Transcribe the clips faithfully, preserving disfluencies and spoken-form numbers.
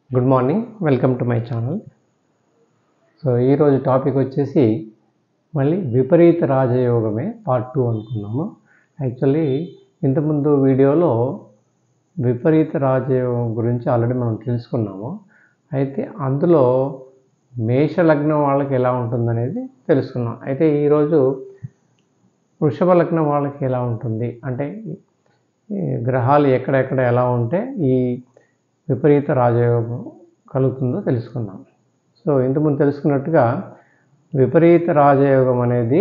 Good morning, welcome to my channel. So ఈరోజు topic వచ్చేసి మళ్ళీ విపరీత రాజయోగమే పార్ట్ టూ అనుకున్నాము. యాక్చువల్లీ ఇంతకుముందు వీడియోలో విపరీత రాజయోగం గురించి ఆల్రెడీ మనం తెలుసుకున్నాము. అయితే అందులో మేషలగ్నం వాళ్ళకి ఎలా ఉంటుందనేది తెలుసుకున్నాం. అయితే ఈరోజు వృషభ లగ్నం వాళ్ళకి ఎలా ఉంటుంది, అంటే గ్రహాలు ఎక్కడెక్కడ ఎలా ఉంటే ఈ విపరీత రాజయోగం కలుగుతుందో తెలుసుకున్నాం. సో ఇంతకుముందు తెలుసుకున్నట్టుగా విపరీత రాజయోగం అనేది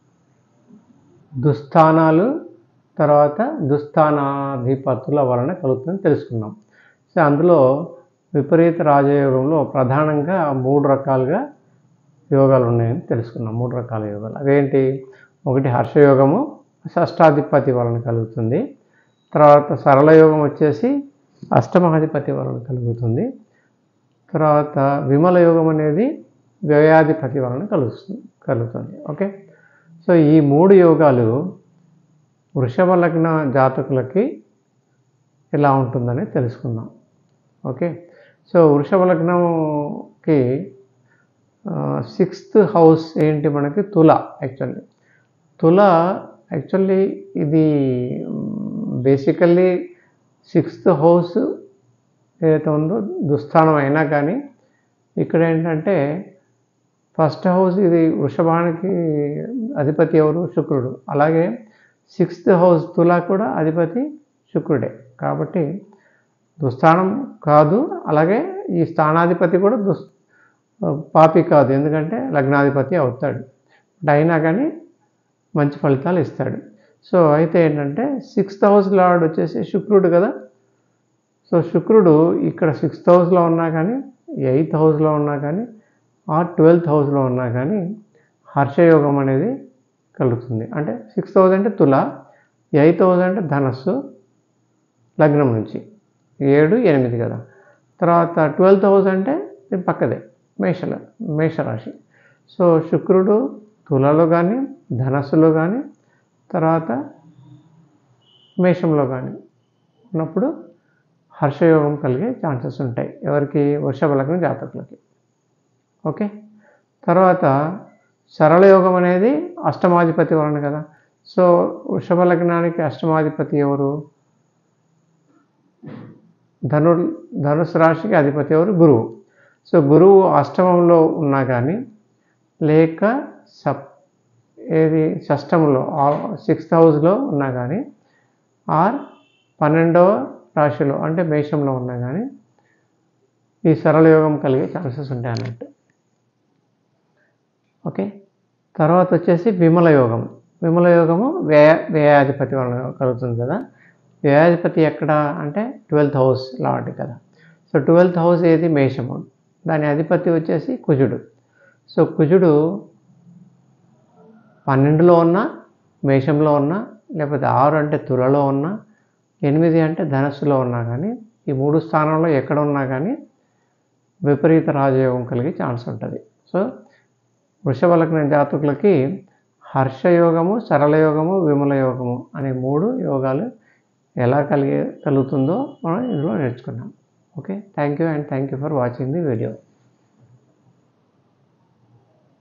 దుస్థానాలు తర్వాత దుస్థానాధిపతుల వలన కలుగుతుందని తెలుసుకున్నాం. సో అందులో విపరీత రాజయోగంలో ప్రధానంగా మూడు రకాలుగా యోగాలు ఉన్నాయని తెలుసుకున్నాం. మూడు రకాల యోగాలు అవేంటి? ఒకటి హర్షయోగము, షష్టాధిపతి వలన కలుగుతుంది. తర్వాత సరళ యోగం వచ్చేసి అష్టమాధిపతి వలన కలుగుతుంది. తర్వాత విమల యోగం అనేది వ్యయాధిపతి వలన కలుగుతుంది కలుగుతుంది ఓకే. సో ఈ మూడు యోగాలు వృషభ లగ్న జాతకులకి ఎలా ఉంటుందని తెలుసుకుందాం. ఓకే. సో వృషభ లగ్నంకి సిక్స్త్ హౌస్ ఏంటి మనకి? తుల. యాక్చువల్లీ తుల యాక్చువల్లీ ఇది బేసికల్లీ సిక్స్త్ హౌస్ ఏదైతే ఉందో దుస్థానం అయినా కానీ ఇక్కడ ఏంటంటే ఫస్ట్ హౌస్ ఇది వృషభానికి అధిపతి ఎవరు? శుక్రుడు. అలాగే సిక్స్త్ హౌస్ తులా కూడా అధిపతి శుక్రుడే. కాబట్టి దుస్థానం కాదు, అలాగే ఈ స్థానాధిపతి కూడా దుస్ పాపి కాదు, ఎందుకంటే లగ్నాధిపతి అవుతాడు. అయినా కానీ మంచి ఫలితాలు ఇస్తాడు. సో అయితే ఏంటంటే సిక్స్త్ హౌస్ లార్డ్ వచ్చేసి శుక్రుడు కదా. సో శుక్రుడు ఇక్కడ సిక్స్త్ హౌస్లో ఉన్నా కానీ, ఎయిత్ హౌస్లో ఉన్నా కానీ, ఆ ట్వెల్త్ హౌస్లో ఉన్నా కానీ హర్షయోగం అనేది కలుగుతుంది. అంటే సిక్స్త్ హౌస్ అంటే తుల, ఎయిత్ హౌస్ అంటే ధనస్సు లగ్నం నుంచి ఏడు ఎనిమిది కదా. తర్వాత ట్వెల్త్ హౌస్ అంటే పక్కదే మేషల మేషరాశి. సో శుక్రుడు తులలో కానీ, ధనస్సులో కానీ, తర్వాత మేషంలో కానీ ఉన్నప్పుడు హర్షయోగం కలిగే ఛాన్సెస్ ఉంటాయి. ఎవరికి? వృషభ లగ్న జాతకులకి. ఓకే. తర్వాత సరళ యోగం అనేది అష్టమాధిపతి వలన కదా. సో వృషభ లగ్నానికి అష్టమాధిపతి ఎవరు? ధను ధనుసు రాశికి అధిపతి ఎవరు? గురువు. సో గురువు అష్టమంలో ఉన్నా కానీ, లేక సప్ ఏది షష్టంలో సిక్స్త్ హౌస్లో ఉన్నా కానీ, ఆర్ పన్నెండవ రాశిలో అంటే మేషంలో ఉన్నా కానీ ఈ సరళ యోగం కలిగే ఛాన్సెస్ ఉంటాయి అన్నట్టు. ఓకే. తర్వాత వచ్చేసి విమల యోగం. విమల యోగము వ్యయ వ్యయాధిపతి వలన కలుగుతుంది కదా. వ్యయాధిపతి ఎక్కడ అంటే ట్వెల్త్ హౌస్ లాంటి కదా. సో ట్వెల్త్ హౌస్ ఏది? మేషము. దాని అధిపతి వచ్చేసి కుజుడు. సో కుజుడు పన్నెండులో ఉన్నా, మేషంలో ఉన్నా, లేకపోతే ఆరు అంటే తులలో ఉన్నా, ఎనిమిది అంటే ధనస్సులో ఉన్నా కానీ, ఈ మూడు స్థానంలో ఎక్కడ ఉన్నా కానీ విపరీత రాజయోగం కలిగే ఛాన్స్ ఉంటుంది. సో వృషభ లగ్న జాతకులకి హర్షయోగము, సరళ యోగము, విమల యోగము అనే మూడు యోగాలు ఎలా కలిగే కలుగుతుందో మనం ఇందులో నేర్చుకున్నాం. Okay. Thank you and thank you for watching the video.